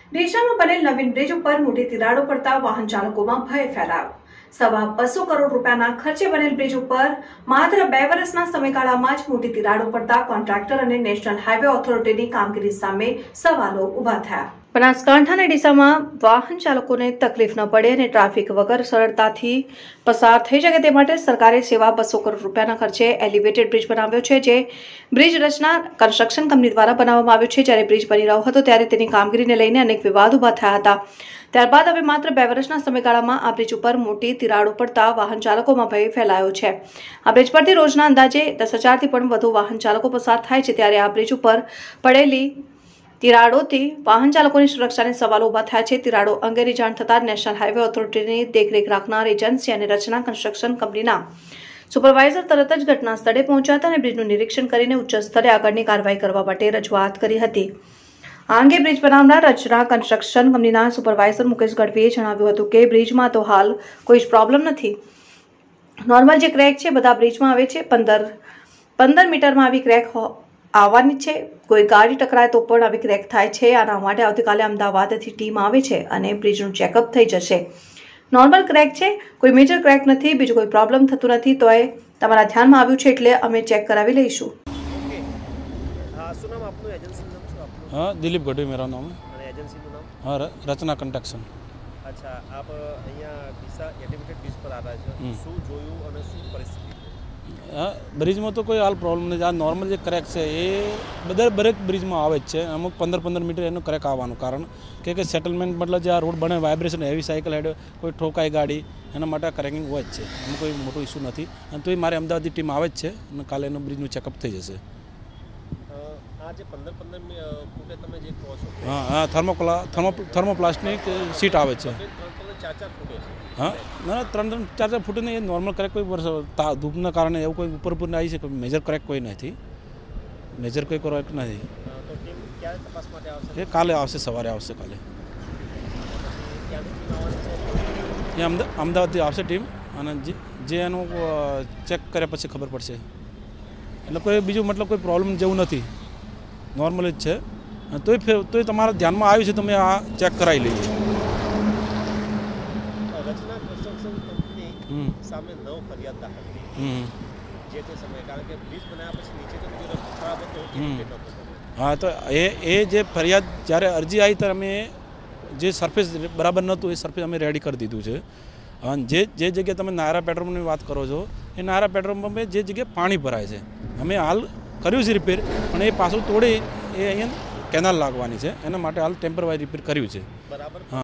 ડીસામાં બનેલ નવીન બ્રિજ ઉપર મોટી તિરાડો પડતા વાહન ચાલકોમાં ભય ફેલાયો। સવા 200 કરોડ રૂપિયાના ખર્ચે બનેલ બ્રિજ ઉપર માત્ર 2 વર્ષના સમયગાળામાં જ મોટી તિરાડો પડતા કોન્ટ્રાક્ટર અને નેશનલ હાઈવે ઓથોરિટીની કામગીરી સામે સવાલો ઉભા થયા। બનાસકાંઠા અને ડીસામાં વાહન ચાલકોને તકલીફ ન પડે અને ટ્રાફિક વગર સરળતાથી પસાર થઈ શકે તે માટે સરકારે સેવા 200 કરોડ રૂપિયાના ખર્ચે એલિવેટેડ બ્રિજ બનાવ્યો છે, જે બ્રિજ રચના કન્સ્ટ્રક્શન કંપની દ્વારા બનાવવામાં આવ્યો છે। જ્યારે બ્રિજ બની રહ્યો હતો ત્યારે તેની કામગીરીને લઈને અનેક વિવાદ ઉભા થયા હતા। ત્યારબાદ હવે માત્ર 2 વર્ષના સમયગાળામાં આ બ્રિજ ઉપર મોટી તિરાડો પડતા વાહન ચાલકોમાં ભય ફેલાયો છે। આ બ્રિજ પરથી રોજના અંદાજે 10,000 થી પણ વધુ વાહન ચાલકો પસાર થાય છે, ત્યારે આ બ્રિજ ઉપર પડેલી તિરાડોથી વાહન ચાલકોની સુરક્ષાને સવાલો ઉભા થયા છે। તિરાડો અંગેની જાણ થતાં નેશનલ હાઈવે ઓથોરિટીની દેખરેખ રાખનાર એજન્સી અને રચના કન્સ્ટ્રક્શન કંપનીના સુપરવાઇઝર તરત જ ઘટના સ્થળે પહોંચ્યા હતા અને બ્રિજનું નિરીક્ષણ કરીને ઉચ્ચ સ્તરે આગળની કાર્યવાહી કરવા માટે રજૂઆત કરી હતી। આ અંગે બ્રિજ બનાવનાર રચના કન્સ્ટ્રક્શન કંપનીના સુપરવાઇઝર મુકેશ ગઢવીએ જણાવ્યું હતું કે બ્રિજમાં તો હાલ કોઈ જ પ્રોબ્લેમ નથી। નોર્મલ જે ક્રેક છે બધા બ્રિજમાં આવે છે। 15 મીટરમાં આવી ક્રેક આવવાની છે। કોઈ ગાડી ટકરાય તો પણ આવી ક્રેક થાય છે। આના માટે આવતીકાલે અમદાવાદથી ટીમ આવે છે અને બ્રિજનું ચેકઅપ થઈ જશે। નોર્મલ ક્રેક છે, કોઈ મેજર ક્રેક નથી, બીજું કોઈ પ્રોબ્લેમ થતું નથી, તો એ તમારા ધ્યાનમાં આવ્યું છે એટલે અમે ચેક કરાવી લઈશું। हाँ, दिलीप गढ़वी मेरा नाम है। एजेंसी का नाम? हाँ, रचना कंस्ट्रक्शन। अच्छा, आप અહીંયા ડીસા એલિવેટેડ બ્રિજ પર આવ્યા છો, શું જોયું અને શું પરિસ્થિતિ? હા, બ્રિજમાં તો કોઈ હાલ પ્રોબ્લેમ નથી। આ નોર્મલ જે ક્રેક છે એ દરેક બ્રિજમાં આવે જ છે। અમુક 15 મીટર એનું ક્રેક આવવાનું કારણ કે સેટલમેન્ટ મતલબ જે આ રોડ બને વાઇબ્રેશન હેવી સાયકલ હેડ કોઈ ઠોકાય ગાડી એના માટે ક્રેકિંગ હોય જ છે। એનું કોઈ મોટું ઇસ્યુ નથી અને તોય મારે અમદાવાદની ટીમ આવે જ છે અને કાલે એનું બ્રિજનું ચેકઅપ થઈ જશે। આ જે 15 ફૂટે તમે જે કહો છો, હા હા, થર્મોપ્લાસ્ટિક સીટ આવે છે। 3-4 ફૂટે છે? હા, ના 3-4 ફૂટ નહીં, એ નોર્મલ ક્રેક કોઈ ધૂપના કારણે એવું કોઈ ઉપર આવી છે, કોઈ મેજર ક્રેક કોઈ નથી, મેજર કોઈ ક્રેક નથી। તો ટીમ ક્યારે તપાસ માટે આવશે? એ કાલે આવશે, સવારે આવશે કાલે। એ અમદાવાદથી આવશે ટીમ અને જે એનું ચેક કર્યા પછી ખબર પડશે। એટલે કોઈ બીજું મતલબ કોઈ પ્રોબ્લેમ જેવું નથી, નોર્મલ જ છે। તોય તમારા ધ્યાનમાં આવ્યું છે, તમે આ ચેક કરાવી લઈએ। રચના કન્સ્ટ્રક્શન કંપની સામે 9 ફરિયાદ દાખલ થઈ જે તે સમયે, કારણ કે બ્રિજ બનાવ્યા પછી નીચે તો બીજો રસ્તો ખરાબ હતો। હા, તો એ જે ફરિયાદ જ્યારે અરજી આવી ત્યારે અમે જે સરફેસ બરાબર નહોતું એ સરફેસ અમે રેડી કરી દીધું છે। અને જે જગ્યાએ તમે નાયરા પેટ્રોલ પંપની વાત કરો છો એ નાયરા પેટ્રોલ પંપે જે જગ્યાએ પાણી ભરાય છે અમે હાલ કર્યું છે રિપેર, પણ એ પાછું તોડી એ અહીંયા કેનાલ લાગવાની છે, એના માટે હાલ ટેમ્પરરી રિપેર કર્યું છે। બરાબર।